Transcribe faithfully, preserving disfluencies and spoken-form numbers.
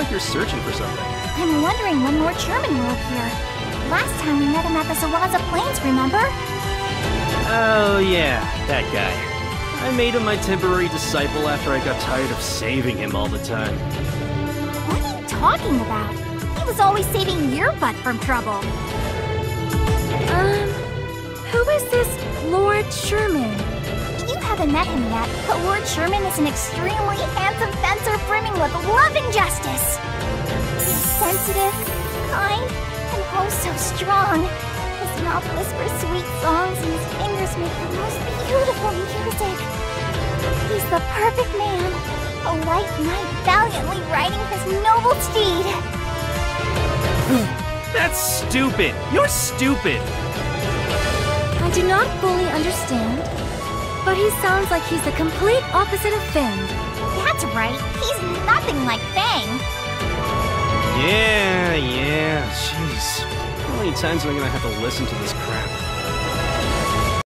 like you're searching for something. I'm wondering when Lord Sherman will appear. Last time we met him at the Zawaza Plains, remember? Oh yeah, that guy. I made him my temporary disciple after I got tired of saving him all the time. What are you talking about? He was always saving your butt from trouble. Um, who is this Lord Sherman? You haven't met him yet, but Lord Sherman is an extremely handsome fencer brimming with love and justice. He's sensitive, kind, and oh so strong. His mouth whispers sweet songs and his fingers make the most beautiful music. He's the perfect man, a white knight valiantly riding his noble steed. That's stupid! You're stupid! I do not fully understand, but he sounds like he's the complete opposite of Fang. That's right, he's nothing like Fang. Yeah, yeah, jeez. How many times am I gonna have to listen to this crap?